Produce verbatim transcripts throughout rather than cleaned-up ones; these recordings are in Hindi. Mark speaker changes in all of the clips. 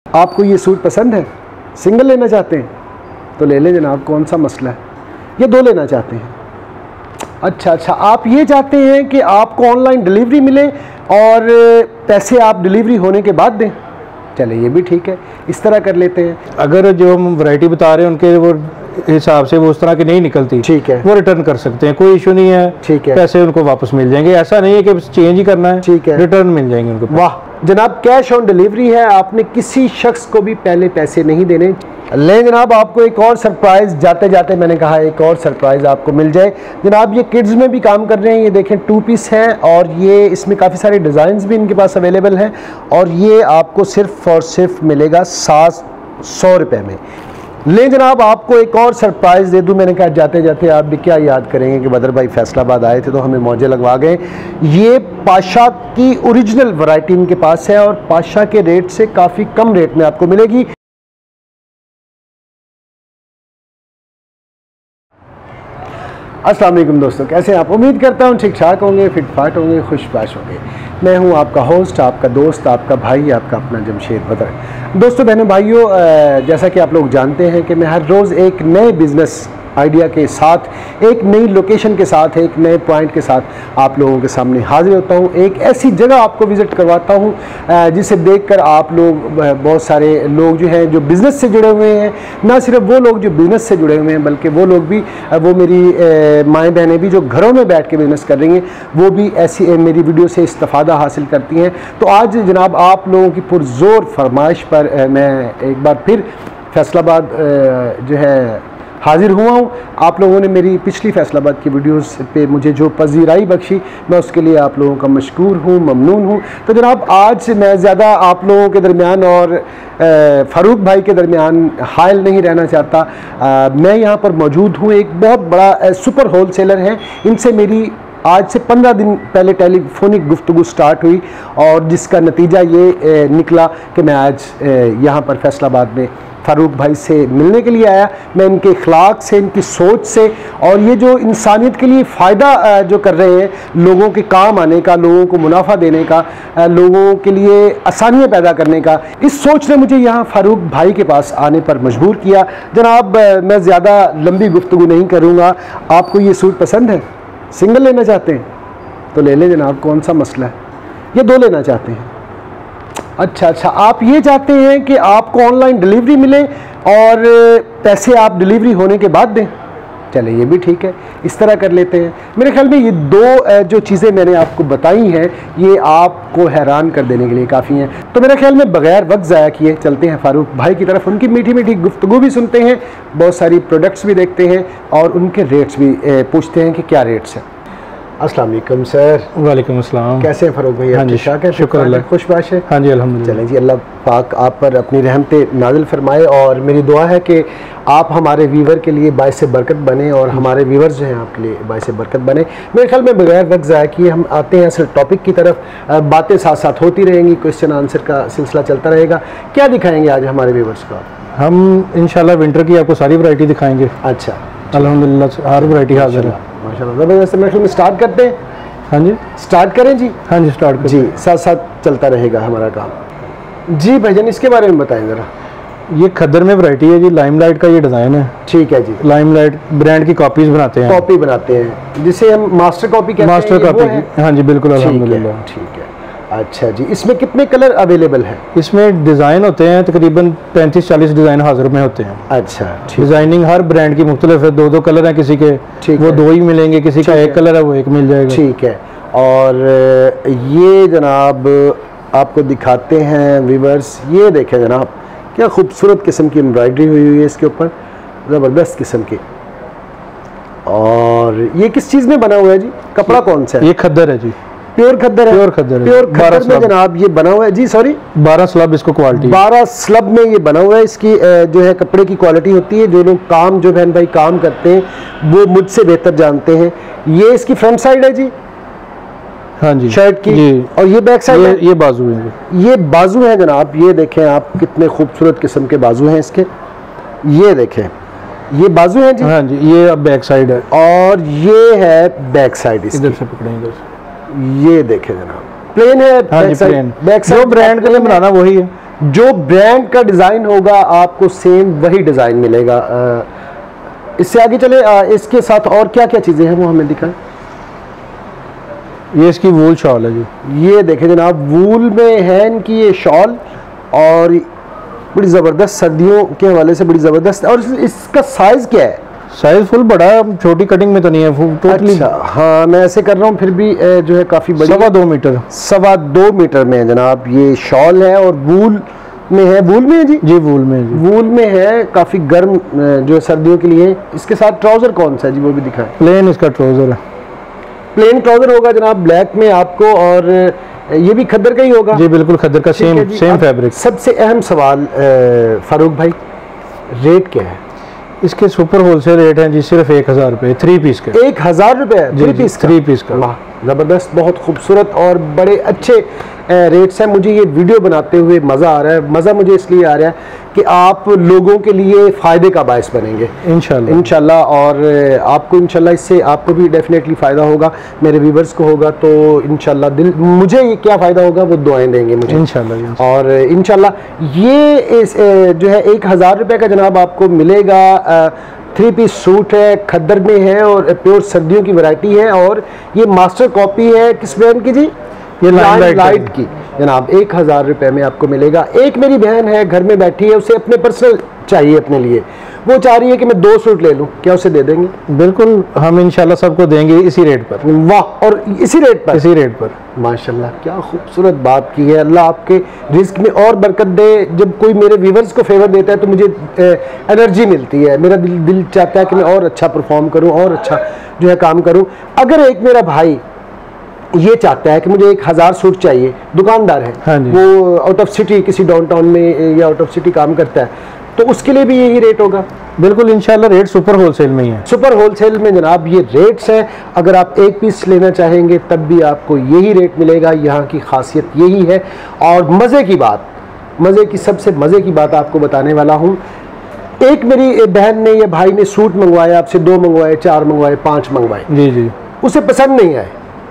Speaker 1: आपको ये सूट पसंद है, सिंगल लेना चाहते हैं तो ले लें जनाब, कौन सा मसला है। ये दो लेना चाहते हैं, अच्छा अच्छा आप ये चाहते हैं कि आपको ऑनलाइन डिलीवरी मिले और पैसे आप डिलीवरी होने के बाद दें, चले ये भी ठीक है, इस तरह कर लेते हैं।
Speaker 2: अगर जो हम वैरायटी बता रहे हैं उनके वो हिसाब से वो उस तरह की नहीं निकलती,
Speaker 1: ठीक है,
Speaker 2: वो रिटर्न कर सकते हैं, कोई इशू नहीं है,
Speaker 1: ठीक है,
Speaker 2: पैसे उनको वापस मिल जाएंगे। ऐसा नहीं है कि चेंज ही करना है,
Speaker 1: ठीक है,
Speaker 2: रिटर्न मिल जाएंगे उनको।
Speaker 1: वाह जनाब, कैश ऑन डिलीवरी है, आपने किसी शख्स को भी पहले पैसे नहीं देने। ले जनाब, आपको एक और सरप्राइज़, जाते जाते मैंने कहा एक और सरप्राइज़ आपको मिल जाए। जनाब ये किड्स में भी काम कर रहे हैं, ये देखें टू पीस है और ये इसमें काफ़ी सारे डिज़ाइंस भी इनके पास अवेलेबल हैं और ये आपको सिर्फ और सिर्फ मिलेगा सात सौ रुपये में। ले जनाब, आपको एक और सरप्राइज़ दे दूं, मैंने कहा जाते जाते आप भी क्या याद करेंगे कि बदर भाई फैसलाबाद आए थे तो हमें मौजे लगवा गए। ये पाशा की ओरिजिनल वैरायटी इनके पास है और पाशा के रेट से काफ़ी कम रेट में आपको मिलेगी। अस्सलाम वालेकुम दोस्तों, कैसे हैं आप? उम्मीद करता हूँ ठीक ठाक होंगे, फिट फाट होंगे, खुशबाश होंगे। मैं हूँ आपका होस्ट, आपका दोस्त, आपका भाई, आपका अपना जमशेद बदर। दोस्तों बहनों भाइयों, जैसा कि आप लोग जानते हैं कि मैं हर रोज़ एक नए बिज़नेस आइडिया के साथ, एक नई लोकेशन के साथ, एक नए पॉइंट के साथ आप लोगों के सामने हाजिर होता हूँ। एक ऐसी जगह आपको विज़िट करवाता हूँ जिसे देखकर आप लोग, बहुत सारे लोग जो हैं जो बिज़नेस से जुड़े हुए हैं, ना सिर्फ वो लोग जो बिज़नेस से जुड़े हुए हैं बल्कि वो लोग भी, वो मेरी माएँ बहनें भी जो घरों में बैठ के बिज़नेस कर रही हैं, वो भी ऐसी मेरी वीडियो से इस्तिफ़ादा हासिल करती हैं। तो आज जनाब आप लोगों की पुरज़ोर फरमाइश पर मैं एक बार फिर फैसलाबाद जो है हाजिर हुआ हूँ। आप लोगों ने मेरी पिछली फैसलाबाद की वीडियोस पे मुझे जो पजीराई बख्शी, मैं उसके लिए आप लोगों का मशकूर हूँ, ममनून हूँ। तो जनाब आज मैं ज़्यादा आप लोगों के दरमियान और फ़ारूक भाई के दरमियान हायल नहीं रहना चाहता। आ, मैं यहाँ पर मौजूद हूँ, एक बहुत बड़ा सुपर होल सेलर है, इनसे मेरी आज से पंद्रह दिन पहले टेलीफोनिक गुफ्तगू स्टार्ट हुई और जिसका नतीजा ये निकला कि मैं आज यहाँ पर फैसलाबाद में फ़ारूक भाई से मिलने के लिए आया। मैं इनके अखलाक से, इनकी सोच से और ये जो इंसानियत के लिए फ़ायदा जो कर रहे हैं, लोगों के काम आने का, लोगों को मुनाफा देने का, लोगों के लिए आसानियाँ पैदा करने का, इस सोच ने मुझे यहाँ फ़ारूक भाई के पास आने पर मजबूर किया। जनाब मैं ज़्यादा लंबी गुफ्तगू नहीं करूँगा। आपको ये सूट पसंद है, सिंगल लेना चाहते हैं तो ले लें जनाब, कौन सा मसला है। ये दो लेना चाहते हैं, अच्छा अच्छा आप ये चाहते हैं कि आपको ऑनलाइन डिलीवरी मिले और पैसे आप डिलीवरी होने के बाद दें, चले ये भी ठीक है, इस तरह कर लेते हैं। मेरे ख्याल में ये दो जो चीज़ें मैंने आपको बताई हैं ये आपको हैरान कर देने के लिए काफ़ी हैं। तो मेरे ख्याल में बगैर वक्त ज़ाया किए चलते हैं फ़ारूक भाई की तरफ, उनकी मीठी मीठी गुफ्तगू भी सुनते हैं, बहुत सारी प्रोडक्ट्स भी देखते हैं और उनके रेट्स भी पूछते हैं कि क्या रेट्स हैं। अस्सलाम वालेकुम सर।
Speaker 2: वालेकुम अस्सलाम।
Speaker 1: कैसे हैं फ़ारूक भाई?
Speaker 2: हाँ जी, शुक्र अल्लाह,
Speaker 1: खुशबाश है।
Speaker 2: हाँ जी अल्हम्दुलिल्लाह।
Speaker 1: चलें जी, अल्लाह पाक आप पर अपनी रहमतें नाज़िल फरमाए और मेरी दुआ है कि आप हमारे व्यूवर के लिए बाइस बरकत बने और हमारे व्यूवर्स जो हैं आपके लिए बाइस बरकत बने। मेरे ख्याल में बगैर वक्त ज़ाया किए हम आते हैं असल टॉपिक की तरफ। बातें साथ साथ होती रहेंगी, क्वेश्चन आंसर का सिलसिला चलता रहेगा। क्या दिखाएँगे आज हमारे व्यूवर्स को?
Speaker 2: हम इंशाल्लाह विंटर की आपको सारी वैरायटी दिखाएँगे।
Speaker 1: अच्छा,
Speaker 2: अल्हम्दुलिल्लाह हर वैरायटी हाज़िर है
Speaker 1: माशाल्लाह। ज़बरदस्त। मैं स्टार्ट करते हैं।
Speaker 2: हाँ जी,
Speaker 1: स्टार्ट करें जी?
Speaker 2: हाँ जी स्टार्ट करें
Speaker 1: जी, साथ साथ चलता रहेगा हमारा काम। जी भाईजान, इसके बारे में बताएं ज़रा।
Speaker 2: ये खद्दर में वैरायटी है जी, लाइमलाइट का ये डिज़ाइन है।
Speaker 1: ठीक है जी,
Speaker 2: लाइमलाइट ब्रांड की कॉपीज़ बनाते हैं,
Speaker 1: कॉपी बनाते हैं जिसे हम मास्टर कॉपी कहते हैं।
Speaker 2: मास्टर कॉपी, हाँ जी बिल्कुल अल्हम्दुलिल्लाह।
Speaker 1: ठीक है, अच्छा जी, इसमें कितने कलर अवेलेबल हैं?
Speaker 2: इसमें डिज़ाइन होते हैं तकरीबन पैंतीस चालीस डिज़ाइन हाजिर में होते हैं।
Speaker 1: अच्छा,
Speaker 2: डिज़ाइनिंग हर ब्रांड की मुख्तलिफ है, दो दो कलर हैं किसी के, वो दो ही मिलेंगे, किसी का एक कलर है वो एक मिल जाएगा।
Speaker 1: ठीक है, और ये जनाब आपको दिखाते हैं व्यूअर्स, ये देखें जनाब क्या खूबसूरत किस्म की एम्ब्रॉयडरी हुई हुई है इसके ऊपर, ज़बरदस्त किस्म की। और ये किस चीज़ में बना हुआ है जी? कपड़ा कौन सा है?
Speaker 2: ये खद्दर है जी,
Speaker 1: प्योर खद्दर है।
Speaker 2: प्योर खद्दर है,
Speaker 1: प्योर खद्दर में जनाब ये बना हुआ है जी। सॉरी,
Speaker 2: बारह स्लब इसको क्वालिटी,
Speaker 1: बारह स्लब में ये बना हुआ है। इसकी जो है कपड़े की क्वालिटी होती है, जो लोग काम, जो बहन भाई काम करते हैं वो मुझसे बेहतर जानते हैं। ये इसकी फ्रंट साइड है जी,
Speaker 2: हाँ जी,
Speaker 1: शर्ट की जी। और ये बैक साइड है,
Speaker 2: ये बाजू है,
Speaker 1: ये बाजू है जनाब। ये देखें आप कितने खूबसूरत किस्म के बाजू हैं इसके, ये देखें ये बाजू है जी।
Speaker 2: हाँ जी, ये अब बैक साइड है
Speaker 1: और ये है बैक साइड।
Speaker 2: इधर से पकड़ें, इधर से
Speaker 1: ये देखें जनाब, प्लेन है।
Speaker 2: हाँ जी, प्लेन। बैक साइड ब्रांड के लिए बनाना वही है,
Speaker 1: जो ब्रांड का डिज़ाइन होगा आपको सेम वही डिज़ाइन मिलेगा। आ, इससे आगे चले, आ, इसके साथ और क्या क्या चीज़ें हैं वो हमें दिखाएं।
Speaker 2: ये इसकी वूल शॉल है जी।
Speaker 1: ये देखें जनाब, वूल में है इनकी ये शॉल, और बड़ी ज़बरदस्त, सर्दियों के हवाले से बड़ी ज़बरदस्त। और इस, इसका साइज़ क्या है?
Speaker 2: साइज फुल बड़ा है, छोटी कटिंग में तो नहीं है टोटली।
Speaker 1: अच्छा, हाँ मैं ऐसे कर रहा हूँ, फिर भी जो है काफ़ी बड़ी,
Speaker 2: सवा दो मीटर
Speaker 1: सवा दो मीटर में है जनाब ये शॉल है, और वूल में है। वूल में है जी?
Speaker 2: जी वूल में जी।
Speaker 1: वूल में है, काफ़ी गर्म जो है सर्दियों के लिए। इसके साथ ट्राउज़र कौन सा है जी, वो भी दिखाएं।
Speaker 2: प्लेन इसका ट्राउज़र है,
Speaker 1: प्लेन ट्राउज़र होगा जनाब ब्लैक में आपको, और ये भी खद्दर का ही होगा
Speaker 2: जी, बिल्कुल खद्दर का, सेम सेम फैब्रिक।
Speaker 1: सबसे अहम सवाल फारूक भाई, रेट क्या है
Speaker 2: इसके? सुपर होलसेल रेट है जी सिर्फ एक हज़ार रुपये थ्री पीस के।
Speaker 1: एक हज़ार रुपये थ्री पीस का?
Speaker 2: थ्री पीस का।
Speaker 1: वाह ज़बरदस्त, बहुत खूबसूरत और बड़े अच्छे रेट्स हैं। मुझे ये वीडियो बनाते हुए मज़ा आ रहा है। मज़ा मुझे इसलिए आ रहा है कि आप लोगों के लिए फ़ायदे का बायस बनेंगे इंशाल्लाह इंशाल्लाह, और आपको इंशाल्लाह इससे आपको भी डेफिनेटली फ़ायदा होगा, मेरे व्यूवर्स को होगा, तो इंशाल्लाह दिल मुझे ये क्या फ़ायदा होगा वो दुआएं देंगे मुझे इंशाल्लाह। और इंशाल्लाह ये इस जो है एक हज़ार रुपये का जनाब आपको मिलेगा। थ्री पीस सूट है, खद्दर में है, और प्योर सर्दियों की वैरायटी है, और ये मास्टर कॉपी है किस ब्रांड की जी? ये लाइट लाइट की जनाब। एक हज़ार रुपये में आपको मिलेगा। एक मेरी बहन है घर में बैठी है, उसे अपने पर्सनल चाहिए अपने लिए, वो चाह रही है कि मैं दो सूट ले लूँ, क्या उसे दे देंगे?
Speaker 2: बिल्कुल, हम इंशाल्लाह सबको देंगे इसी रेट पर।
Speaker 1: वाह, और इसी रेट पर?
Speaker 2: इसी रेट पर
Speaker 1: माशाल्लाह, क्या खूबसूरत बात की है। अल्लाह आपके रिस्क में और बरकत दे। जब कोई मेरे व्यूवर्स को फेवर देता है तो मुझे एनर्जी मिलती है, मेरा दिल दिल चाहता है कि मैं और अच्छा परफॉर्म करूँ, और अच्छा जो है काम करूँ। अगर एक मेरा भाई ये चाहता है कि मुझे एक हज़ार सूट चाहिए, दुकानदार है,
Speaker 2: हाँ
Speaker 1: वो आउट ऑफ सिटी किसी डाउनटाउन में या आउट ऑफ सिटी काम करता है, तो उसके लिए भी यही रेट होगा?
Speaker 2: बिल्कुल इंशाल्लाह, रेट सुपर होलसेल में ही है।
Speaker 1: सुपर होलसेल में जनाब ये रेट्स हैं। अगर आप एक पीस लेना चाहेंगे तब भी आपको यही रेट मिलेगा। यहाँ की खासियत यही है। और मज़े की बात, मज़े की सबसे मज़े की बात आपको बताने वाला हूँ। एक मेरी बहन ने या भाई ने सूट मंगवाया आपसे, दो मंगवाए, चार मंगवाए, पाँच मंगवाए,
Speaker 2: जी जी,
Speaker 1: उसे पसंद नहीं आए,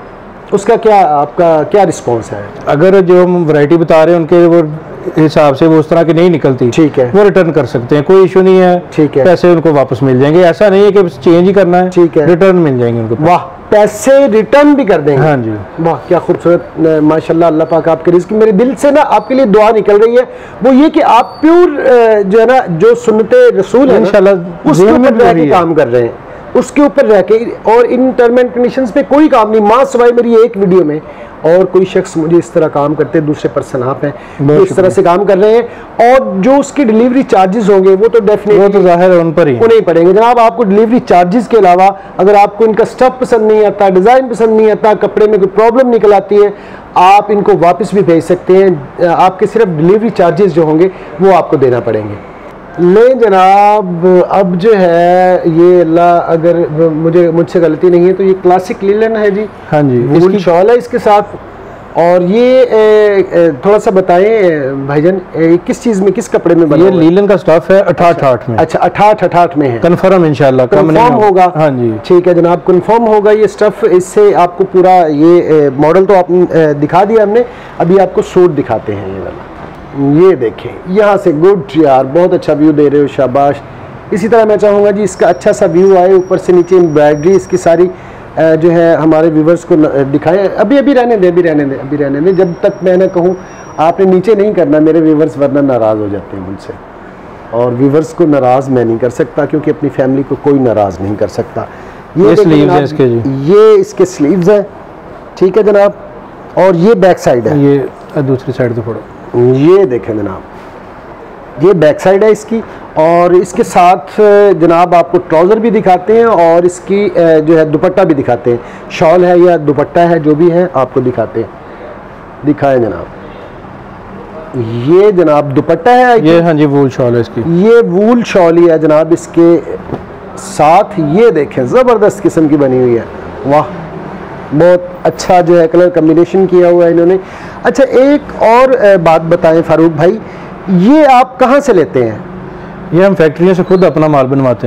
Speaker 1: उसका क्या आपका क्या रिस्पॉन्स है?
Speaker 2: अगर जो हम वैरायटी बता रहे हैं उनके वो हिसाब से वो उस तरह की नहीं निकलती,
Speaker 1: ठीक है,
Speaker 2: वो रिटर्न कर सकते हैं, कोई इशू नहीं है,
Speaker 1: ठीक है,
Speaker 2: पैसे उनको वापस मिल जाएंगे। ऐसा नहीं है कि चेंज ही करना है,
Speaker 1: ठीक है,
Speaker 2: रिटर्न मिल जाएंगे उनको।
Speaker 1: वाह, पैसे रिटर्न भी कर देंगे?
Speaker 2: हाँ जी।
Speaker 1: वाह क्या खूबसूरत, माशाल्लाह, अल्लाह पाक आपके रिज़्क। मेरे दिल से ना आपके लिए दुआ निकल रही है, वो ये कि आप प्योर जो है ना, जो सुन्नते रसूल है इंशाल्लाह उसके ऊपर रह के काम कर रहे हैं, उसके ऊपर रह के, और इन टर्म एंड कंडीशंस पे कोई काम नहीं। माँ सिवाय मेरी एक वीडियो में और कोई शख्स मुझे इस तरह काम करते, दूसरे पर्सन आप हैं तो इस तरह से काम कर रहे हैं। और जो उसकी डिलीवरी चार्जेस होंगे वो तो डेफिनेटली
Speaker 2: वो तो जाहिर है उन पर ही
Speaker 1: वो नहीं पड़ेंगे जनाब। आपको डिलीवरी चार्जेस के अलावा अगर आपको इनका स्टफ पसंद नहीं आता, डिज़ाइन पसंद नहीं आता, कपड़े में कोई प्रॉब्लम निकल आती है, आप इनको वापस भी भेज सकते हैं। आपके सिर्फ डिलीवरी चार्जेस जो होंगे वो आपको देना पड़ेंगे। ले जनाब, अब जो है ये अल्लाह, अगर मुझे मुझसे गलती नहीं है तो ये क्लासिक लीलन है जी।
Speaker 2: हाँ जी,
Speaker 1: वूल शॉल है इसके साथ। और ये ए, ए, थोड़ा सा बताएं भाईजान, किस चीज़ में, किस कपड़े में बना?
Speaker 2: ये लीलन का स्टफ है, अठाठ आठ में।
Speaker 1: अच्छा, अठाठ अठाठ में है।
Speaker 2: कंफर्म इंशाल्लाह,
Speaker 1: कंफर्म होगा?
Speaker 2: हाँ जी,
Speaker 1: ठीक है जनाब, कंफर्म होगा ये स्टफ। इससे आपको पूरा ये मॉडल तो आप दिखा दिया हमने, अभी आपको सूट दिखाते हैं। ये वाला ये देखें, यहाँ से गुड यार, बहुत अच्छा व्यू दे रहे हो, शाबाश। इसी तरह मैं चाहूँगा जी इसका अच्छा सा व्यू आए, ऊपर से नीचे एम्ब्रॉयडरी इसकी सारी जो है हमारे व्यूवर्स को दिखाएं। अभी अभी रहने दें, अभी रहने दें, अभी रहने दें, जब तक मैं ना कहूँ आपने नीचे नहीं करना मेरे व्यूवर्स, वरना नाराज़ हो जाते हैं मुझसे, और व्यूवर्स को नाराज़ मैं नहीं कर सकता, क्योंकि अपनी फैमिली को कोई नाराज़ नहीं कर सकता। ये
Speaker 2: स्लीव्स हैं इसके जी,
Speaker 1: ये इसके स्लीव्स हैं, ठीक है जनाब। और ये बैक साइड है,
Speaker 2: ये दूसरी साइड तो पड़ो,
Speaker 1: ये देखें जनाब, ये बैक साइड है इसकी। और इसके साथ जनाब आपको ट्राउज़र भी दिखाते हैं, और इसकी जो है दुपट्टा भी दिखाते हैं। शॉल है या दुपट्टा है, जो भी है आपको दिखाते हैं। दिखाएं जनाब, ये जनाब दुपट्टा है
Speaker 2: ये, हाँ जी, वूल शॉल है इसकी,
Speaker 1: ये वूल शॉल ही है जनाब इसके साथ। ये देखें, ज़बरदस्त किस्म की बनी हुई है, वाह, बहुत अच्छा जो है कलर कम्बिनेशन किया हुआ है इन्होंने। अच्छा, एक और बात बताएं फारूक भाई, ये आप कहाँ से लेते हैं?
Speaker 2: ये हम फैक्ट्रियों से खुद अपना माल बनवाते हैं।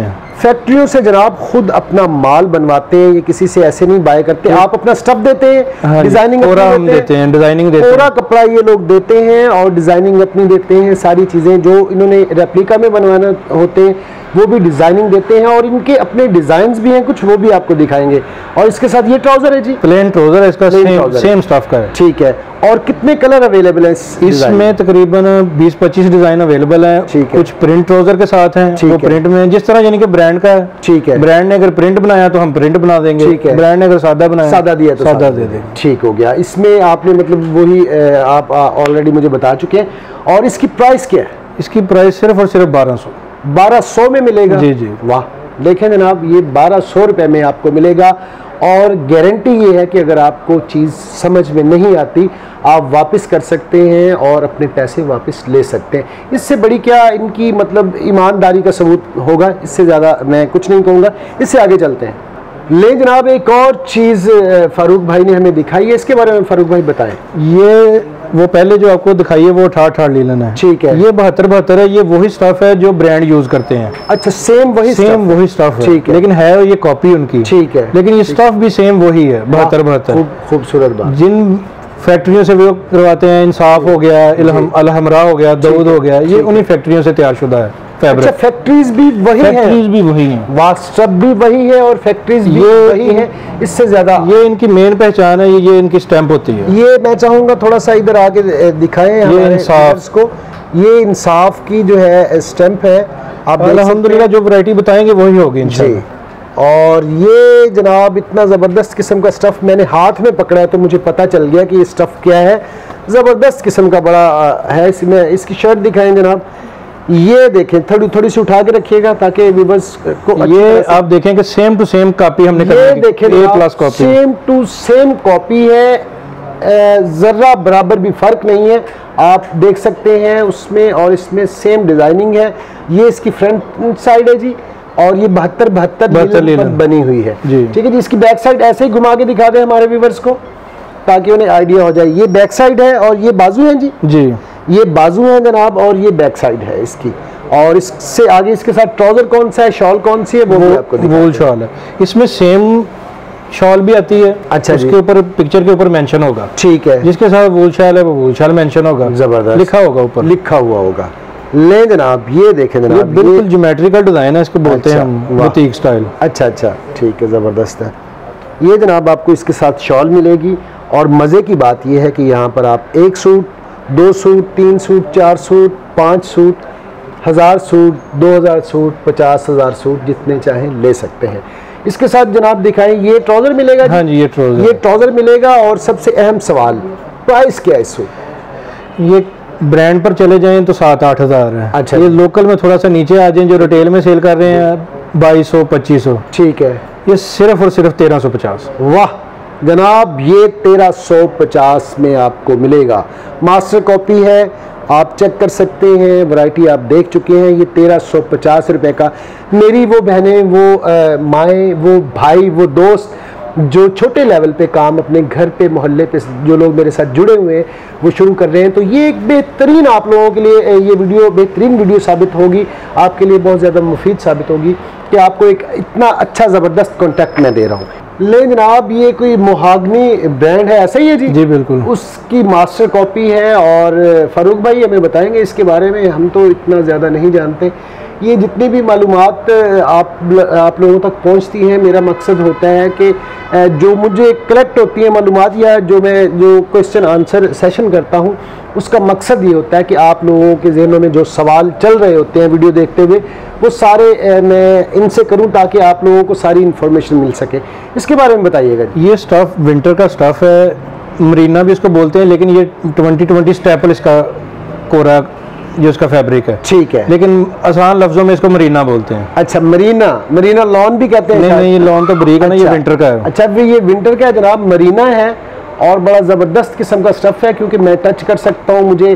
Speaker 1: फैक्ट्रियों से जनाब खुद अपना माल बनवाते हैं, ये किसी से ऐसे नहीं बाय करते, आप अपना स्टफ देते हैं,
Speaker 2: हाँ,
Speaker 1: डिजाइनिंग
Speaker 2: पूरा हम देते हैं, डिजाइनिंग देते हैं,
Speaker 1: पूरा कपड़ा ये लोग देते हैं और डिजाइनिंग अपनी देते हैं, सारी चीजें जो इन्होंने रेप्लिका में बनवाना होते हैं वो भी डिजाइनिंग देते हैं, और इनके अपने डिजाइन्स भी हैं कुछ, वो भी आपको दिखाएंगे। और इसके साथ ये ट्राउजर है जी,
Speaker 2: प्लेन ट्राउजर है इसका, सेम सेम स्टफ का है।
Speaker 1: ठीक है, और कितने कलर अवेलेबल हैं इस
Speaker 2: इसमें? तकरीबन बीस पच्चीस डिजाइन अवेलेबल है। कुछ प्रिंट ट्राउजर के साथ हैं, वो प्रिंट में जिस तरह यानी कि ब्रांड का है।
Speaker 1: ठीक है,
Speaker 2: ब्रांड ने अगर प्रिंट बनाया तो हम प्रिंट बना देंगे, ब्रांड ने अगर सादा बनाया
Speaker 1: सादा दिया तो
Speaker 2: सादा दे देंगे।
Speaker 1: ठीक हो गया। इसमें आपने मतलब वही आप ऑलरेडी मुझे बता चुके हैं। और इसकी प्राइस क्या है?
Speaker 2: इसकी प्राइस सिर्फ और सिर्फ बारह सौ
Speaker 1: बारह सौ में मिलेगा।
Speaker 2: जी जी,
Speaker 1: वाह, देखें जनाब, ये बारह सौ रुपए में आपको मिलेगा, और गारंटी ये है कि अगर आपको चीज़ समझ में नहीं आती आप वापस कर सकते हैं और अपने पैसे वापस ले सकते हैं। इससे बड़ी क्या इनकी मतलब ईमानदारी का सबूत होगा, इससे ज़्यादा मैं कुछ नहीं कहूँगा। इससे आगे चलते हैं। ले जनाब, एक और चीज़ फारूक भाई ने हमें दिखाई है, इसके बारे में फारूक भाई बताएं।
Speaker 2: ये वो पहले जो आपको दिखाई है वो अठारह अठारह लीलन है।
Speaker 1: ठीक है,
Speaker 2: ये बहत्तर बहत्तर है, ये वही स्टफ है जो ब्रांड यूज करते हैं।
Speaker 1: अच्छा, सेम वही
Speaker 2: सेम वही स्टफ है,
Speaker 1: ठीक है,
Speaker 2: लेकिन है ये कॉपी उनकी।
Speaker 1: ठीक है,
Speaker 2: लेकिन ये स्टफ भी सेम वही है, बहत्तर बहत्तर।
Speaker 1: खूबसूरत बात।
Speaker 2: जिन फैक्ट्रियों से वो करवाते हैं, इंसाफ हो गया, अलहमरा हो गया, दाऊद हो गया, ये उन्हीं फैक्ट्रियों से तैयार शुदा है।
Speaker 1: अच्छा, फैक्ट्रीज भी वही हैं,
Speaker 2: फैक्ट्रीज भी वही हैं,
Speaker 1: वास्तव भी वही है और फैक्ट्रीज भी वही हैं। इससे ज्यादा
Speaker 2: ये इनकी मेन पहचान है, ये ये इनकी स्टैंप होती है।
Speaker 1: ये मैं चाहूंगा थोड़ा सा इधर आके दिखाएं
Speaker 2: ये इंसाफ
Speaker 1: को। ये इंसाफ की जो है स्टैंप है, आप
Speaker 2: अल्हम्दुलिल्लाह जो वैरायटी बताएंगे वही होगी इंशाल्लाह।
Speaker 1: और ये जनाब इतना ज़बरदस्त किस्म का स्टफ़ मैंने हाथ में पकड़ा है तो मुझे पता चल गया कि ये स्टफ़ क्या है। ज़बरदस्त किस्म का बड़ा है। इसमें इसकी शर्ट दिखाएं जनाब, ये देखें, थोड़ी थोड़ी सी उठा के रखिएगा ताकि व्यूअर्स को
Speaker 2: ये आप देखें कि सेम टू सेम कॉपी हमने
Speaker 1: ये देखें,
Speaker 2: A plus copy,
Speaker 1: same to same copy है, ज़र्रा बराबर भी फ़र्क नहीं है। आप देख सकते हैं उसमें और इसमें सेम डिज़ाइनिंग है। ये इसकी फ्रंट साइड है जी, और ये बहत्तर बहत्तर लीलन बनी हुई है। ठीक है जी। इसकी बैक साइड ऐसे ही घुमा के दिखा दें हमारे व्यूअर्स को ताकि उन्हें आइडिया हो जाए। ये बैक साइड है और ये बाजू है जी
Speaker 2: जी
Speaker 1: ये बाजू है जनाब, और ये बैक साइड है इसकी। और इससे आगे इसके साथ ट्राउजर कौन सा है, शॉल कौन सी है, वो, वो आपको
Speaker 2: वूल शॉल है। इसमें सेम शॉल भी आती है।
Speaker 1: अच्छा,
Speaker 2: उसके ऊपर पिक्चर के ऊपर मेंशन होगा।
Speaker 1: ठीक है,
Speaker 2: जिसके साथ वूल शॉल है वो वूल शॉल मेंशन होगा,
Speaker 1: जबरदस्त
Speaker 2: लिखा होगा, ऊपर
Speaker 1: लिखा हुआ होगा। ले जनाब, ये देखें जनाब,
Speaker 2: ये बिल्कुल ज्योमेट्रिकल डिजाइन है, इसको बोलते हैं हम बुटीक स्टाइल।
Speaker 1: अच्छा अच्छा, ठीक है, जबरदस्त है। ये जनाब आपको इसके साथ शॉल मिलेगी। और मज़े की बात यह है कि यहाँ पर आप एक सूट, दो सूट, तीन सूट, चार सूट, पाँच सूट, हज़ार सूट, दो हज़ार सूट, पचास हज़ार सूट जितने चाहें ले सकते हैं। इसके साथ जनाब दिखाएं, ये ट्राउज़र मिलेगा।
Speaker 2: हाँ जी, ये ट्राउज़र
Speaker 1: ये ट्राउज़र मिलेगा। और सबसे अहम सवाल, प्राइस क्या है इस सूट?
Speaker 2: ये ब्रांड पर चले जाएं तो सात आठ हज़ार है।
Speaker 1: अच्छा,
Speaker 2: ये लोकल में थोड़ा सा नीचे आ जाएं, जो रिटेल में सेल कर रहे हैं बाईस सौ पच्चीस सौ।
Speaker 1: ठीक है,
Speaker 2: ये सिर्फ और सिर्फ तेरह सौ पचास।
Speaker 1: वाह जनाब, ये तेरह सौ पचास में आपको मिलेगा। मास्टर कॉपी है, आप चेक कर सकते हैं, वैरायटी आप देख चुके हैं। ये तेरह सौ पचास रुपये का। मेरी वो बहनें, वो माएँ, वो भाई, वो दोस्त जो छोटे लेवल पे काम अपने घर पे, मोहल्ले पे जो लोग मेरे साथ जुड़े हुए हैं वो शुरू कर रहे हैं, तो ये एक बेहतरीन आप लोगों के लिए ये वीडियो बेहतरीन वीडियो साबित होगी, आपके लिए बहुत ज़्यादा मुफीद साबित होगी कि आपको एक इतना अच्छा ज़बरदस्त कॉन्टैक्ट मैं दे रहा हूँ। ले जनाब, ये कोई मोहागनी ब्रांड है, ऐसा ही है जी?
Speaker 2: जी बिल्कुल,
Speaker 1: उसकी मास्टर कॉपी है। और फारूक भाई हमें बताएंगे इसके बारे में, हम तो इतना ज़्यादा नहीं जानते। ये जितनी भी मालूमात आप आप लोगों तक पहुंचती हैं, मेरा मकसद होता है कि जो मुझे कलेक्ट होती है मालूमात, या जो मैं जो क्वेश्चन आंसर सेशन करता हूं, उसका मकसद ये होता है कि आप लोगों के जहनों में जो सवाल चल रहे होते हैं वीडियो देखते हुए, वो सारे मैं इनसे करूं ताकि आप लोगों को सारी इन्फॉर्मेशन मिल सके। इसके बारे में बताइएगा।
Speaker 2: ये स्टफ़ विंटर का स्टफ़ है, मरीना भी इसको बोलते हैं, लेकिन ये ट्वेंटी ट्वेंटी स्टेपल इसका कोरा जो इसका फैब्रिक है।
Speaker 1: ठीक है,
Speaker 2: लेकिन आसान लफ्जों में इसको मरीना बोलते हैं।
Speaker 1: अच्छा, मरीना, मरीना लॉन भी कहते हैं?
Speaker 2: नहीं नहीं, ये लॉन तो बरीक है ना, ये विंटर का है।
Speaker 1: अच्छा, ये विंटर का है जनाब, मरीना है और बड़ा ज़बरदस्त किस्म का स्टफ़ है, क्योंकि मैं टच कर सकता हूँ, मुझे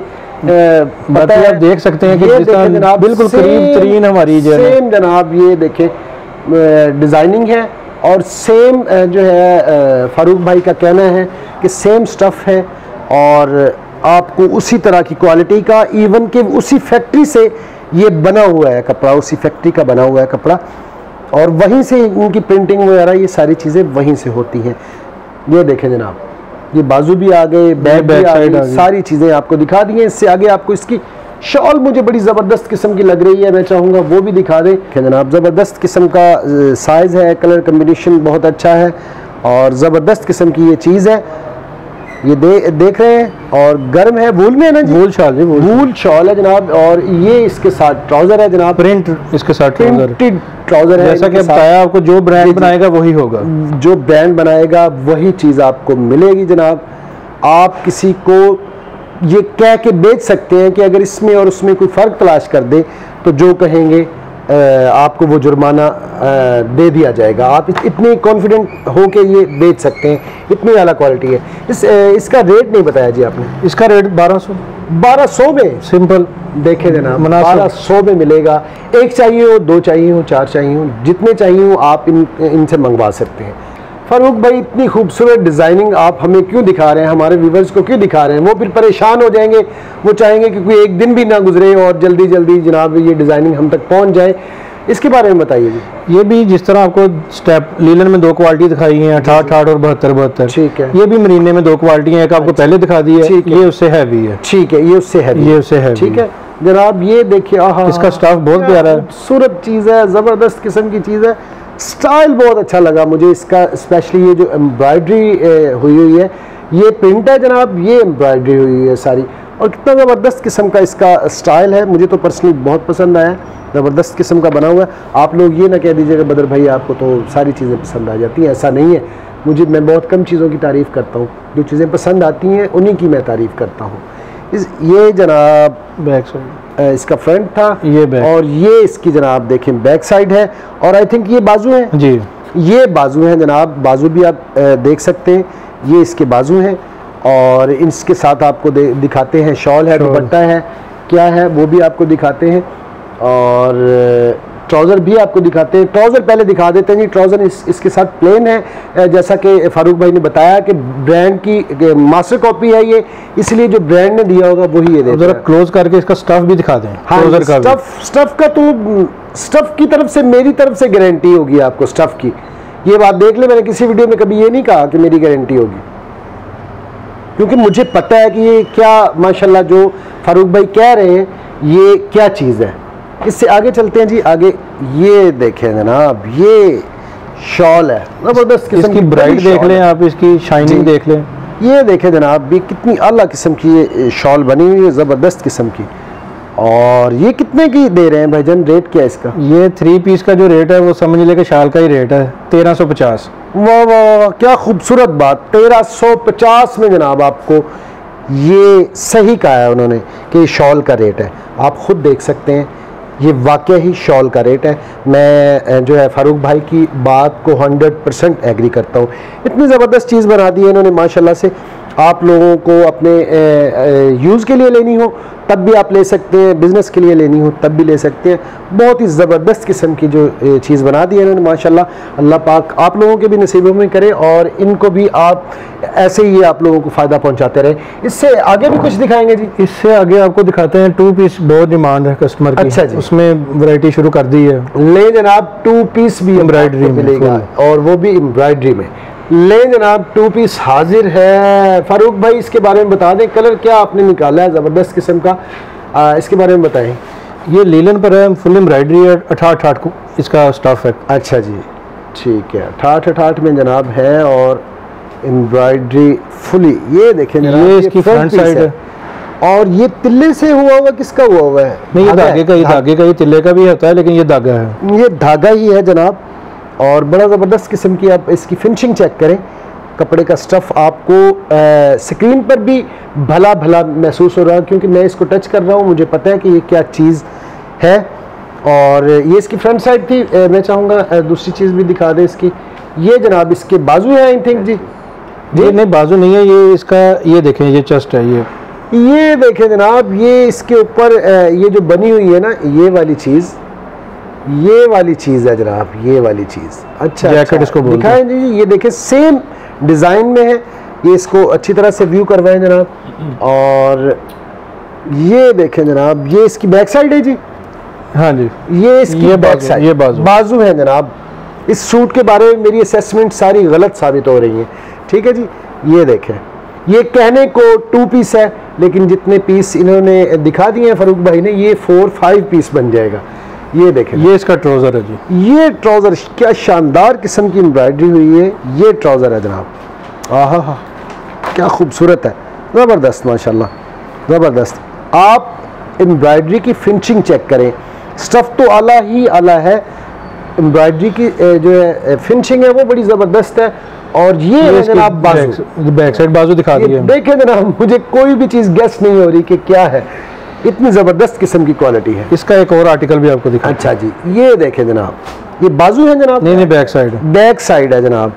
Speaker 2: पता है, आप देख सकते हैं कि जनाब बिल्कुल करीब तरीन हमारी जो है।
Speaker 1: सेम जनाब, ये देखें डिज़ाइनिंग है और सेम जो है फारूक भाई का कहना है कि सेम स्टफ़ है और आपको उसी तरह की क्वालिटी का, इवन के उसी फैक्ट्री से ये बना हुआ है कपड़ा, उसी फैक्ट्री का बना हुआ है कपड़ा। और वहीं से इनकी प्रिंटिंग वगैरह ये सारी चीज़ें वहीं से होती हैं। ये देखें जनाब, ये बाजू भी आ गए, बैक भी आ गई, सारी चीज़ें आपको दिखा दी हैं। इससे आगे आपको इसकी शॉल मुझे बड़ी ज़बरदस्त किस्म की लग रही है, मैं चाहूँगा वो भी दिखा दें जनाब। ज़बरदस्त किस्म का साइज़ है, कलर कम्बिनेशन बहुत अच्छा है और ज़बरदस्त किस्म की ये चीज़ है। ये दे, देख रहे हैं और गर्म है, वूल में है ना जी,
Speaker 2: वूल शॉल,
Speaker 1: वूल शॉल है जनाब। और ये इसके साथ ट्राउज़र है जनाब,
Speaker 2: प्रिंट इसके साथ प्रिंटेड
Speaker 1: ट्राउज़र है।
Speaker 2: जैसा कि बताया आपको, जो ब्रांड बनाएगा वही होगा,
Speaker 1: जो ब्रांड बनाएगा वही चीज़ आपको मिलेगी जनाब। आप किसी को ये कह के बेच सकते हैं कि अगर इसमें और उसमें कोई फ़र्क तलाश कर दे तो जो कहेंगे आपको वो जुर्माना दे दिया जाएगा। आप इतनी कॉन्फिडेंट हो के ये बेच सकते हैं, इतनी आला क्वालिटी है। इस इसका रेट नहीं बताया जी आपने।
Speaker 2: इसका रेट बारह सौ
Speaker 1: बारह सौ में सिंपल देखे जनाब, बारह सौ में मिलेगा। एक चाहिए हो, दो चाहिए हो, चार चाहिए हो, जितने चाहिए हो आप इन इनसे मंगवा सकते हैं। फारूक भाई, इतनी खूबसूरत डिज़ाइनिंग आप हमें क्यों दिखा रहे हैं, हमारे व्यूवर्स को क्यों दिखा रहे हैं? वो फिर परेशान हो जाएंगे, वो चाहेंगे कि कोई एक दिन भी ना गुजरे और जल्दी जल्दी जनाब ये डिज़ाइनिंग हम तक पहुंच जाए। इसके बारे में बताइए जी।
Speaker 2: ये भी जिस तरह आपको स्टेप लीलन में दो क्वालिटी दिखाई है, अठारह अठारह और बहत्तर बहत्तर,
Speaker 1: ठीक है।
Speaker 2: ये भी मरीने में दो क्वालिटी है, एक आपको पहले दिखा दी है, ये उससे हैवी है।
Speaker 1: ठीक है, ये उससे हैवी,
Speaker 2: ये उससे हैवी, ठीक है
Speaker 1: जनाब। ये देखिए, आहा,
Speaker 2: इसका स्टाफ बहुत प्यारा है,
Speaker 1: खूबसूरत चीज़ है, ज़बरदस्त किस्म की चीज़ है। स्टाइल बहुत अच्छा लगा मुझे इसका, स्पेशली ये जो एम्ब्रॉयडरी हुई हुई है, ये प्रिंट है जनाब, ये एम्ब्रॉयडरी हुई है सारी, और कितना ज़बरदस्त किस्म का इसका स्टाइल है। मुझे तो पर्सनली बहुत पसंद आया, ज़बरदस्त किस्म का बना हुआ है। आप लोग ये ना कह दीजिएगा बदर भाई आपको तो सारी चीज़ें पसंद आ जाती हैं, ऐसा नहीं है। मुझे मैं बहुत कम चीज़ों की तारीफ़ करता हूँ, जो चीज़ें पसंद आती हैं उन्हीं की मैं तारीफ़ करता हूँ। इस ये जनाब
Speaker 2: बैक साइड
Speaker 1: इसका फ्रंट था,
Speaker 2: ये बैक, और
Speaker 1: ये इसकी जनाब देखें बैक साइड है, और आई थिंक ये बाजू है
Speaker 2: जी, ये
Speaker 1: बाजू है जनाब। बाजू भी आप देख सकते हैं, ये इसके बाजू हैं और इसके साथ आपको दिखाते हैं शॉल है, दुपट्टा है, क्या है वो भी आपको दिखाते हैं, और ट्राउज़र भी आपको दिखाते हैं। ट्राउज़र पहले दिखा देते हैं जी। ट्राउज़र इस, इसके साथ प्लेन है, जैसा कि फारूक भाई ने बताया कि ब्रांड की मास्टर कॉपी है ये, इसलिए जो ब्रांड ने दिया होगा वही ये देता है।
Speaker 2: जरा क्लोज करके इसका स्टफ भी दिखा दें।
Speaker 1: हाँ, का स्टफ स्टफ का तो स्टफ की तरफ से, मेरी तरफ से गारंटी होगी आपको स्टफ की। ये बात देख ले, मैंने किसी वीडियो में कभी ये नहीं कहा कि मेरी गारंटी होगी, क्योंकि मुझे पता है कि ये क्या माशाल्लाह जो फारूक भाई कह रहे हैं ये क्या चीज़ है। इससे आगे चलते हैं जी, आगे ये देखें जनाब, ये शॉल है ज़बरदस्त किस्म की,
Speaker 2: ब्राइट देख लें आप, इसकी शाइनिंग देख लें।
Speaker 1: ये देखें जनाब, ये कितनी आला किस्म की ये शॉल बनी हुई है, ज़बरदस्त किस्म की। और ये कितने की दे रहे हैं भाईजान, रेट क्या है इसका?
Speaker 2: ये थ्री पीस का जो रेट है वो समझ ले कि शाल का ही रेट है, तेरह सौ पचास।
Speaker 1: वाह वाह वाह, क्या खूबसूरत बात, तेरह सौ पचास में जनाब आपको ये सही कहा है उन्होंने कि ये शॉल का रेट है। आप खुद देख सकते हैं, ये वाकई ही शॉल का रेट है। मैं जो है फारूक भाई की बात को हंड्रेड परसेंट एग्री करता हूँ। इतनी ज़बरदस्त चीज़ बना दी है इन्होंने माशाल्लाह से। आप लोगों को अपने यूज़ के लिए लेनी हो तब भी आप ले सकते हैं, बिज़नेस के लिए लेनी हो तब भी ले सकते हैं। बहुत ही ज़बरदस्त किस्म की जो चीज़ बना दी है इन्होंने माशाल्लाह। अल्लाह पाक आप लोगों के भी नसीबों में करे और इनको भी आप ऐसे ही आप लोगों को फ़ायदा पहुंचाते रहे। इससे आगे भी कुछ दिखाएंगे जी?
Speaker 2: इससे आगे आपको दिखाते हैं टू पीस, बहुत डिमांड है कस्टमर की।
Speaker 1: अच्छा जी,
Speaker 2: उसमें वैरायटी शुरू कर दी है।
Speaker 1: ले जनाब, टू पीस भी
Speaker 2: एम्ब्रॉयडरी
Speaker 1: मिलेगा और वो भी एम्ब्रॉयडरी में। ले जनाब, टू पीस हाजिर है। फारूक भाई इसके बारे में बता दें, कलर क्या आपने निकाला है ज़बरदस्त किस्म का, आ, इसके बारे में बताएं।
Speaker 2: ये लीलन पर है, फुल एम्ब्रॉयडरी है, अठाठ अठाठ को इसका स्टफ है।
Speaker 1: अच्छा जी, ठीक है, अठाठ अठाठ में जनाब है और एम्ब्रॉयडरी फुली। ये देखें जनाब,
Speaker 2: ये इसकी फ्रंट साइड है।
Speaker 1: और ये तिल्ले से हुआ हुआ, किसका हुआ हुआ है?
Speaker 2: नहीं, ये धागे का, ये धागे का, ये तिल्ले का भी होता है लेकिन ये धागा है,
Speaker 1: ये धागा ही है जनाब। और बड़ा ज़बरदस्त किस्म की आप इसकी फिनिशिंग चेक करें, कपड़े का स्टफ़ आपको आ, स्क्रीन पर भी भला भला महसूस हो रहा है, क्योंकि मैं इसको टच कर रहा हूँ, मुझे पता है कि ये क्या चीज़ है। और ये इसकी फ्रंट साइड थी। आ, मैं चाहूँगा दूसरी चीज़ भी दिखा दें इसकी। ये जनाब इसके बाजू है आई थिंक जी।
Speaker 2: ये नहीं, बाजू नहीं है, ये इसका, ये देखें, ये चेस्ट है। ये
Speaker 1: ये देखें जनाब, ये इसके ऊपर ये जो बनी हुई है ना, ये वाली चीज़, ये वाली चीज़ है जनाब, ये वाली चीज़। अच्छा,
Speaker 2: जैकेट अच्छा, इसको बोलते हैं
Speaker 1: जी। ये देखें सेम डिज़ाइन में है, ये इसको अच्छी तरह से व्यू करवाएं जनाब। और ये देखें जनाब, ये इसकी बैक साइड है जी।
Speaker 2: हाँ जी,
Speaker 1: ये इसकी
Speaker 2: ये
Speaker 1: बैक साइड,
Speaker 2: ये बाजू
Speaker 1: बाजू है जनाब। इस सूट के बारे में मेरी असेसमेंट सारी गलत साबित हो रही है। ठीक है जी, ये देखें, ये कहने को टू पीस है लेकिन जितने पीस इन्होंने दिखा दिए हैं फारूक भाई ने, ये फोर फाइव पीस बन जाएगा। ये देखें,
Speaker 2: ये इसका ट्राउज़र है जी।
Speaker 1: ये ट्राउज़र क्या शानदार किस्म की एम्ब्रॉयडरी हुई है। ये ट्राउज़र है जनाब, आहा हा क्या खूबसूरत है, ज़बरदस्त माशाल्लाह, ज़बरदस्त। आप एम्ब्रॉयडरी की फिनिशिंग चेक करें, स्टफ़ तो आला ही आला है, एम्ब्रॉयडरी की जो है फिनिशिंग है वो बड़ी ज़बरदस्त है। और ये, ये जनाब बाजू,
Speaker 2: बैक साइड बाजू दिखा दिए
Speaker 1: देखें जनाब, मुझे कोई भी चीज़ गेस नहीं हो रही कि क्या है, इतनी ज़बरदस्त किस्म की क्वालिटी है।
Speaker 2: इसका एक और आर्टिकल भी आपको दिखा।
Speaker 1: अच्छा जी, ये देखें जनाब, ये बाजू है जनाब?
Speaker 2: नहीं नहीं, बैक साइड,
Speaker 1: बैक साइड है जनाब,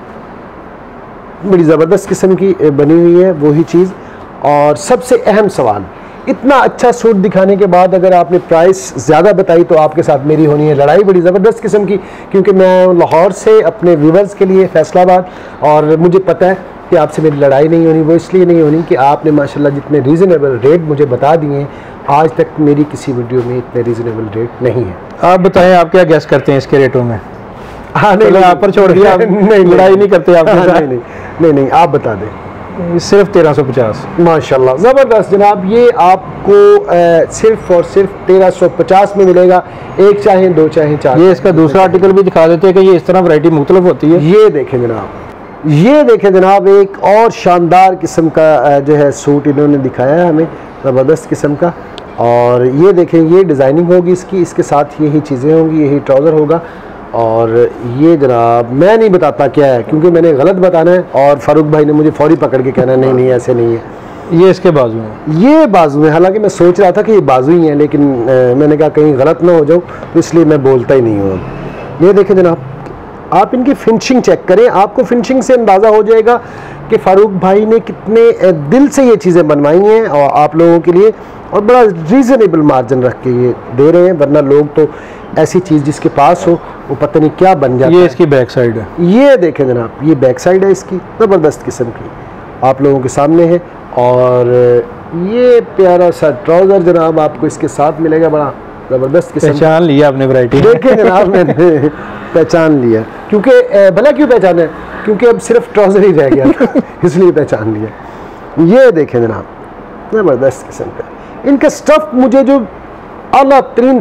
Speaker 1: बड़ी ज़बरदस्त किस्म की बनी हुई है वही चीज़। और सबसे अहम सवाल, इतना अच्छा सूट दिखाने के बाद अगर आपने प्राइस ज़्यादा बताई तो आपके साथ मेरी होनी है लड़ाई बड़ी ज़बरदस्त किस्म की, क्योंकि मैं लाहौर से अपने व्यूवर्स के लिए फैसलाबाद, और मुझे पता है कि आपसे मेरी लड़ाई नहीं होनी। वो इसलिए नहीं होनी कि आपने माशाल्लाह जितने रीज़नेबल रेट मुझे बता दिए, आज तक मेरी किसी वीडियो में इतने रीज़नेबल रेट नहीं है।
Speaker 2: आप बताएं, आप क्या गैस करते हैं इसके रेटों में?
Speaker 1: हाँ नहीं, नहीं
Speaker 2: आप पर छोड़ दिया,
Speaker 1: नहीं,
Speaker 2: लड़ाई नहीं करते आप।
Speaker 1: हाँ, नहीं, नहीं नहीं नहीं आप बता दें।
Speaker 2: सिर्फ तेरह सौ पचास,
Speaker 1: माशाल्लाह ज़बरदस्त जनाब। ये आपको आ, सिर्फ और सिर्फ तेरह सौ पचास में मिलेगा, एक चाहे दो चाहे चार।
Speaker 2: ये इसका दूसरा आर्टिकल भी दिखा देते हैं कि ये इस तरह वैरायटी मुख्तलिफ होती है।
Speaker 1: ये देखें जनाब, ये देखें जनाब, एक और शानदार किस्म का जो है सूट इन्होंने दिखाया है हमें, ज़बरदस्त किस्म का। और ये देखें, ये डिज़ाइनिंग होगी इसकी, इसके साथ यही चीज़ें होंगी, यही ट्राउज़र होगा। और ये जनाब मैं नहीं बताता क्या है, क्योंकि मैंने गलत बताना है और फारूक भाई ने मुझे फौरी पकड़ के कहना है नहीं नहीं ऐसे नहीं है।
Speaker 2: ये इसके बाजू है,
Speaker 1: ये बाजू है, हालांकि मैं सोच रहा था कि ये बाजू ही है, लेकिन आ, मैंने कहा कहीं गलत ना हो जाऊँ, तो इसलिए मैं बोलता ही नहीं हूँ। ये देखें जनाब, आप इनकी फिनिशिंग चेक करें, आपको फिनिशिंग से अंदाज़ा हो जाएगा कि फारूक भाई ने कितने दिल से ये चीज़ें बनवाई हैं और आप लोगों के लिए, और बड़ा रीज़नेबल मार्जिन रख के ये दे रहे हैं। वरना लोग तो ऐसी चीज़ जिसके पास हो वो पता नहीं क्या बन जाता है।
Speaker 2: ये इसकी बैक साइड है,
Speaker 1: ये देखें जनाब, ये बैक साइड है इसकी, ज़बरदस्त किस्म की आप लोगों के सामने है। और ये प्यारा सा ट्राउज़र जनाब आपको इसके साथ मिलेगा, बड़ा ज़बरदस्त किस्म।
Speaker 2: पहचान लिया आपने वैरायटी,
Speaker 1: देखें जनाब मैंने पहचान लिया, क्योंकि भला क्यों पहचाना है, क्योंकि अब सिर्फ ट्राउज़र ही रह गया था इसलिए पहचान लिया। ये देखें जनाब, ज़बरदस्त किस्म का इनका स्टफ़ मुझे जो आला तरीन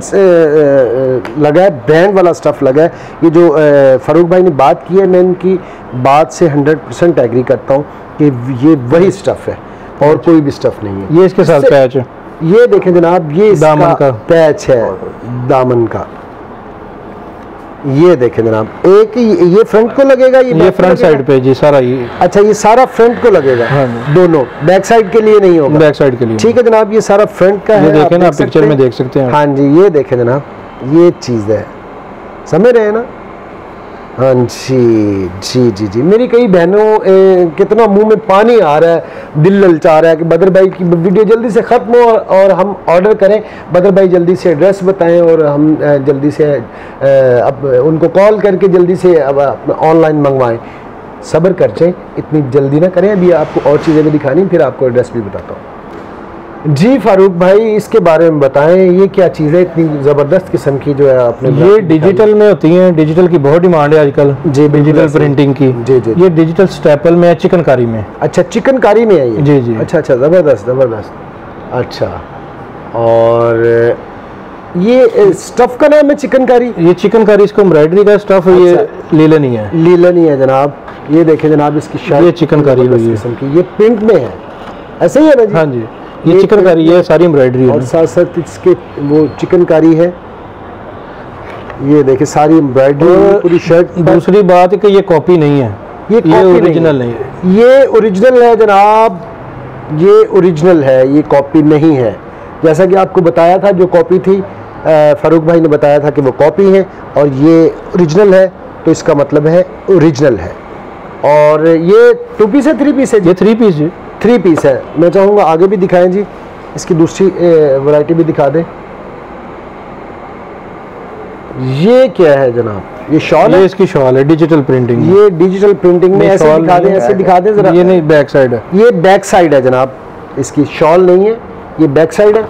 Speaker 1: लगा है, ब्रांड वाला स्टफ़ लगा है। ये जो फारूक भाई ने बात की है, मैं इनकी बात से हंड्रेड परसेंट एग्री करता हूँ कि ये वही स्टफ़ है और कोई भी स्टफ़ नहीं है।
Speaker 2: ये इसके साथ पैच है,
Speaker 1: ये देखें जनाब, ये
Speaker 2: दामन का
Speaker 1: पैच है, दामन का। ये देखें जनाब, एक ये फ्रंट को लगेगा, ये,
Speaker 2: ये फ्रंट साइड पे जी सारा ये।
Speaker 1: अच्छा, ये सारा फ्रंट को लगेगा?
Speaker 2: हाँ,
Speaker 1: दोनों बैक साइड के लिए नहीं होगा,
Speaker 2: बैक साइड के लिए।
Speaker 1: ठीक है जनाब, ये सारा फ्रंट का है,
Speaker 2: देखें ना, पिक्चर में देख सकते हैं।
Speaker 1: हाँ जी, ये देखें जनाब, ये चीज़ है, समझ रहे हैं ना? हाँ जी जी जी जी मेरी कई बहनों कितना मुंह में पानी आ रहा है, दिल ललचा रहा है कि बदर भाई की वीडियो जल्दी से ख़त्म हो और हम ऑर्डर करें, बदर भाई जल्दी से एड्रेस बताएं और हम जल्दी से अब उनको कॉल करके जल्दी से अब ऑनलाइन मंगवाएं। सब्र कर जाएं, इतनी जल्दी ना करें, अभी आपको और चीज़ें भी दिखानी, फिर आपको एड्रेस भी बताता हूँ। जी फारूक भाई, इसके बारे में बताएं, ये क्या चीज़ है इतनी ज़बरदस्त किस्म की जो है आपने?
Speaker 2: ये डिजिटल में होती हैं, डिजिटल की बहुत डिमांड है आजकल
Speaker 1: जी,
Speaker 2: डिजिटल प्रिंटिंग की।
Speaker 1: जी जी
Speaker 2: ये डिजिटल स्टेपल में है, चिकनकारी में।
Speaker 1: अच्छा, चिकनकारी में है ये?
Speaker 2: जी जी।
Speaker 1: अच्छा अच्छा, ज़बरदस्त ज़बरदस्त। अच्छा, और ये स्टफ़ का नाम है चिकनकारी?
Speaker 2: ये चिकनकारी, इसको एम्ब्रॉयडरी का स्टफ़।
Speaker 1: अच्छा।
Speaker 2: ये लीलन ही है,
Speaker 1: लीलन ही है जनाब। ये देखें जनाब, इसकी शर्ट
Speaker 2: ये चिकनकारी हुई है
Speaker 1: किस्म की, ये प्रिंट में है, ऐसे ही है ना जी?
Speaker 2: हाँ जी, ये चिकनकारी है, सारी एम्ब्रॉयडरी है
Speaker 1: और साथ साथ इसके वो चिकनकारी है। ये देखिए सारी एम्ब्रॉयडरी पूरी शर्ट।
Speaker 2: दूसरी बात है कि ये कॉपी नहीं है,
Speaker 1: ये,
Speaker 2: ये
Speaker 1: ओरिजिनल
Speaker 2: नहीं है।
Speaker 1: ये ओरिजिनल है जनाब, ये ओरिजिनल है, ये कॉपी नहीं है। जैसा कि आपको बताया था, जो कॉपी थी फारूक भाई ने बताया था कि वो कॉपी है और ये ओरिजिनल है, तो इसका मतलब है ओरिजिनल है। और ये टू पीस है, थ्री पीस है?
Speaker 2: ये थ्री पीस जी,
Speaker 1: थ्री पीस है। मैं चाहूँगा आगे भी दिखाएं जी, इसकी दूसरी वैरायटी भी दिखा दें। ये क्या है जनाब? ये शॉल है?
Speaker 2: ये इसकी शॉल है, डिजिटल प्रिंटिंग।
Speaker 1: ये डिजिटल प्रिंटिंग में ऐसे दिखा दें, ऐसे दिखा दें जरा।
Speaker 2: ये नहीं, बैक साइड है,
Speaker 1: ये बैक साइड है जनाब, इसकी शॉल नहीं है, ये बैक साइड है।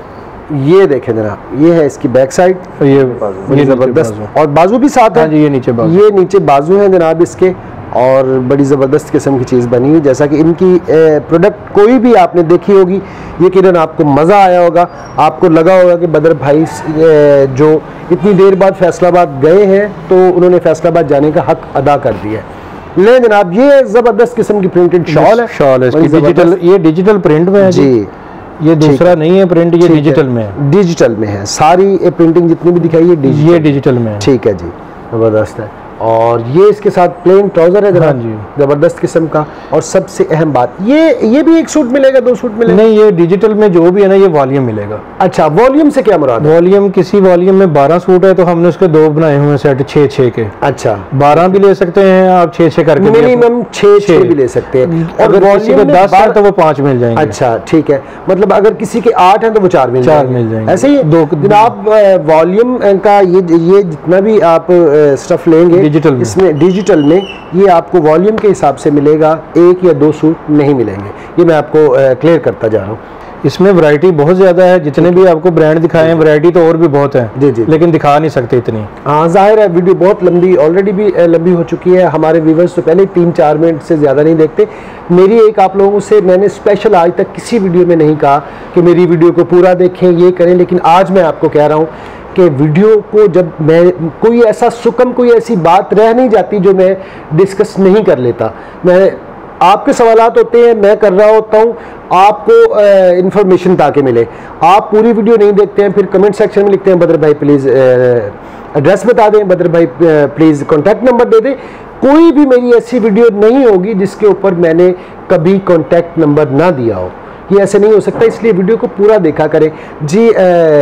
Speaker 1: ये देखें जनाब, ये है इसकी बैक साइड,
Speaker 2: ये
Speaker 1: बड़ी ज़बरदस्त, और बाजू भी साथ है।
Speaker 2: जी, ये नीचे बाजू,
Speaker 1: ये नीचे बाजू है जनाब इसके, और बड़ी ज़बरदस्त किस्म की चीज़ बनी है। जैसा कि इनकी प्रोडक्ट कोई भी आपने देखी होगी, यकीनन आपको मज़ा आया होगा, आपको लगा होगा कि बदर भाई जो इतनी देर बाद फैसलाबाद गए हैं तो उन्होंने फैसलाबाद जाने का हक अदा कर दिया है। ले जनाब, ये ज़बरदस्त किस्म की प्रिंटेड शॉल है,
Speaker 2: शॉल है इसकी डिजिटल, ये डिजिटल प्रिंट में है
Speaker 1: जी,
Speaker 2: ये दूसरा नहीं है प्रिंट, ये डिजिटल में है,
Speaker 1: डिजिटल में है सारी प्रिंटिंग जितनी भी दिखाई है डिजिटल,
Speaker 2: ये डिजिटल में है।
Speaker 1: ठीक है जी, ज़बरदस्त है। और ये इसके साथ प्लेन ट्राउजर है जनाब, ज़बरदस्त किस्म का। और सबसे अहम बात, ये ये भी एक सूट मिलेगा, दो सूट मिलेगा?
Speaker 2: नहीं, ये डिजिटल में जो भी है ना, ये वॉल्यूम मिलेगा।
Speaker 1: अच्छा, वॉल्यूम से क्या मुराद है?
Speaker 2: वॉल्यूम, किसी वॉल्यूम में बारह सूट है तो हमने उसके दो बनाए हुए हैं सेट, छः छः के।
Speaker 1: अच्छा,
Speaker 2: बारह भी ले सकते हैं आप, छः छः करके
Speaker 1: मिनिमम छः छः भी ले सकते हैं। और
Speaker 2: किसी के दस है तो वो पाँच मिल जाएंगे।
Speaker 1: अच्छा, ठीक है, मतलब अगर किसी के आठ हैं तो वो चार मिल
Speaker 2: चार मिल जाएंगे।
Speaker 1: ऐसे ही
Speaker 2: दो
Speaker 1: जनाब, वॉल्यूम का ये ये जितना भी आप स्टफ लेंगे
Speaker 2: डिजिटल
Speaker 1: इसमें, डिजिटल में ये आपको वॉल्यूम के हिसाब से मिलेगा, एक या दो सूट नहीं मिलेंगे। ये मैं आपको क्लियर करता जा रहा हूँ।
Speaker 2: इसमें वैरायटी बहुत ज़्यादा है, जितने भी आपको ब्रांड दिखाए हैं वैरायटी तो और भी बहुत है
Speaker 1: जी जी,
Speaker 2: लेकिन दिखा नहीं सकते इतनी।
Speaker 1: हाँ, जाहिर है वीडियो बहुत लंबी ऑलरेडी भी लंबी हो चुकी है। हमारे व्यूवर्स तो पहले तीन चार मिनट से ज़्यादा नहीं देखते। मेरी एक आप लोगों से, मैंने स्पेशल आज तक किसी वीडियो में नहीं कहा कि मेरी वीडियो को पूरा देखें, ये करें, लेकिन आज मैं आपको कह रहा हूँ कि वीडियो को जब मैं, कोई ऐसा सुकम, कोई ऐसी बात रह नहीं जाती जो मैं डिस्कस नहीं कर लेता। मैं, आपके सवालात होते हैं, मैं कर रहा होता हूँ, आपको इंफॉर्मेशन ताकि मिले। आप पूरी वीडियो नहीं देखते हैं, फिर कमेंट सेक्शन में लिखते हैं बदर भाई प्लीज़ एड्रेस बता दें, बदर भाई प्लीज़ कॉन्टैक्ट नंबर दे दें। कोई भी मेरी ऐसी वीडियो नहीं होगी जिसके ऊपर मैंने कभी कॉन्टैक्ट नंबर ना दिया हो, ये ऐसे नहीं हो सकता। इसलिए वीडियो को पूरा देखा करें जी।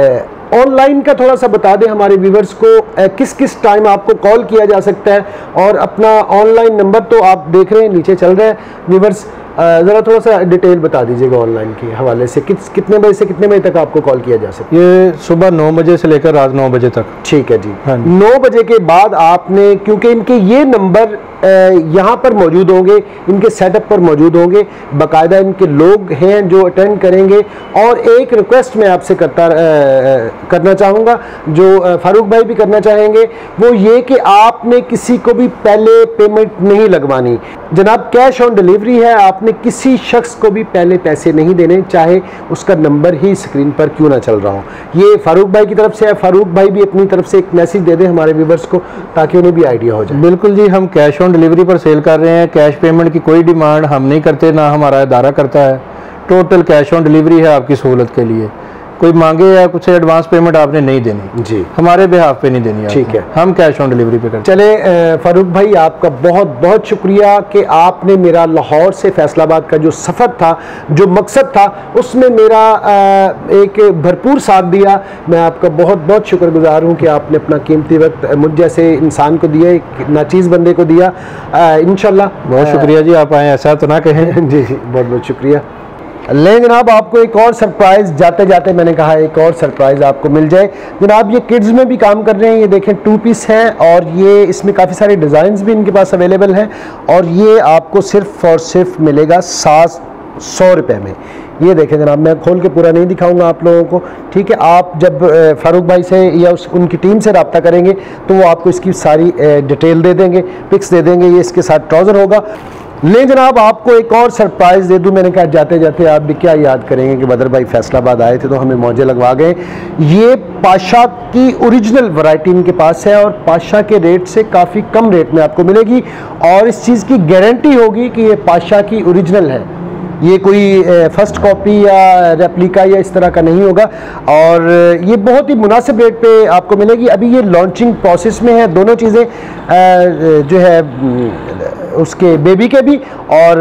Speaker 1: ऑनलाइन का थोड़ा सा बता दें हमारे व्यूवर्स को, ए, किस किस टाइम आपको कॉल किया जा सकता है, और अपना ऑनलाइन नंबर तो आप देख रहे हैं नीचे चल रहा है व्यूवर्स, ज़रा थोड़ा सा डिटेल बता दीजिएगा ऑनलाइन के हवाले से, किस कितने बजे से कितने बजे तक आपको कॉल किया जा सकता है?
Speaker 2: ये सुबह नौ बजे से लेकर रात नौ बजे तक।
Speaker 1: ठीक है जी,
Speaker 2: हाँ जी।
Speaker 1: नौ बजे के बाद आपने, क्योंकि इनके ये नंबर यहाँ पर मौजूद होंगे, इनके सेटअप पर मौजूद होंगे, बाकायदा इनके लोग हैं जो अटेंड करेंगे। और एक रिक्वेस्ट मैं आपसे करता आ, करना चाहूँगा, जो फारूक भाई भी करना चाहेंगे, वो ये कि आपने किसी को भी पहले पेमेंट नहीं लगवानी जनाब, कैश ऑन डिलीवरी है। आपने किसी शख्स को भी पहले पैसे नहीं देने, चाहे उसका नंबर ही स्क्रीन पर क्यों ना चल रहा हो। ये फारूक भाई की तरफ से है। फारूक भाई भी अपनी तरफ से एक मैसेज दे दें हमारे व्यूवर्स को, ताकि उन्हें भी आइडिया हो जाए।
Speaker 2: बिल्कुल जी, हम कैश ऑन डिलीवरी पर सेल कर रहे हैं, कैश पेमेंट की कोई डिमांड हम नहीं करते, ना हमारा इदारा करता है। टोटल कैश ऑन डिलीवरी है आपकी सहूलत के लिए। कोई मांगे या कुछ एडवांस पेमेंट आपने नहीं देनी जी, हमारे बिहाफ पे नहीं देनी, ठीक है, हम कैश ऑन डिलीवरी पे करते हैं।
Speaker 1: चले फारूक भाई, आपका बहुत बहुत शुक्रिया कि आपने मेरा लाहौर से फैसलाबाद का जो सफ़र था, जो मकसद था, उसमें मेरा एक भरपूर साथ दिया। मैं आपका बहुत बहुत शुक्रगुजार हूँ कि आपने अपना कीमती वक्त मुझ जैसे इंसान को दिया, एक नाचीज़ बंदे को दिया। इंशाल्लाह
Speaker 2: बहुत शुक्रिया जी, आप आए ऐसा तो ना कहें।
Speaker 1: जी जी, बहुत बहुत शुक्रिया। ले जनाब, आपको एक और सरप्राइज़, जाते जाते मैंने कहा एक और सरप्राइज़ आपको मिल जाए जनाब। ये किड्स में भी काम कर रहे हैं, ये देखें टू पीस है, और ये इसमें काफ़ी सारे डिज़ाइंस भी इनके पास अवेलेबल हैं, और ये आपको सिर्फ और सिर्फ मिलेगा सात सौ रुपये में। ये देखें जनाब, मैं खोल के पूरा नहीं दिखाऊंगा आप लोगों को, ठीक है। आप जब फारूक भाई से या उस उनकी टीम से रब्ता करेंगे तो वो आपको इसकी सारी डिटेल दे देंगे, पिक्स दे देंगे। ये इसके साथ ट्राउज़र होगा। ले जनाब, आपको एक और सरप्राइज़ दे दूं। मैंने कहा जाते जाते आप भी क्या याद करेंगे कि बदर भाई फैसलाबाद आए थे तो हमें मौजे लगवा गए। ये पाशा की ओरिजिनल वैरायटी इनके पास है, और पाशा के रेट से काफ़ी कम रेट में आपको मिलेगी, और इस चीज़ की गारंटी होगी कि ये पाशा की ओरिजिनल है। ये कोई फर्स्ट कॉपी या रेप्लिका या इस तरह का नहीं होगा, और ये बहुत ही मुनासिब रेट पे आपको मिलेगी। अभी ये लॉन्चिंग प्रोसेस में है, दोनों चीज़ें जो है उसके बेबी के भी और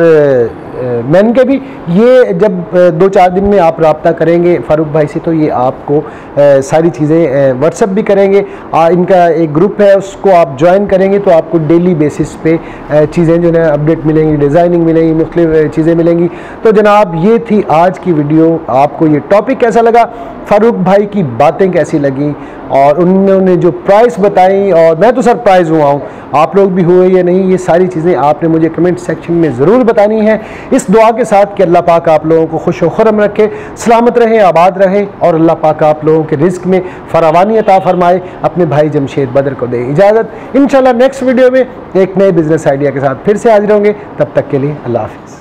Speaker 1: मैन के भी। ये जब दो चार दिन में आप रब्ता करेंगे फारूक भाई से तो ये आपको सारी चीज़ें व्हाट्सएप भी करेंगे। आ, इनका एक ग्रुप है, उसको आप ज्वाइन करेंगे तो आपको डेली बेसिस पे चीज़ें जो है अपडेट मिलेंगी, डिज़ाइनिंग मिलेंगी, मुख्तलिफ चीज़ें मिलेंगी। तो जनाब, ये थी आज की वीडियो। आपको ये टॉपिक कैसा लगा, फारूक भाई की बातें कैसी लगी, और उन्होंने जो प्राइस बताई, और मैं तो सरप्राइज़ हुआ हूँ, आप लोग भी हुए या नहीं, ये सारी चीज़ें आपने मुझे कमेंट सेक्शन में ज़रूर बतानी है, इस दुआ के साथ कि अल्लाह पाक आप लोगों को खुश व खुर्रम रखे, सलामत रहे, आबाद रहे और अल्लाह पाक आप लोगों के रिस्क में फरावानी अता फरमाए। अपने भाई जमशेद बदर को दे इजाज़त। इंशाल्लाह नेक्स्ट वीडियो में एक नए बिजनेस आइडिया के साथ फिर से हाजिर होंगे। तब तक के लिए अल्लाह हाफ़िज़।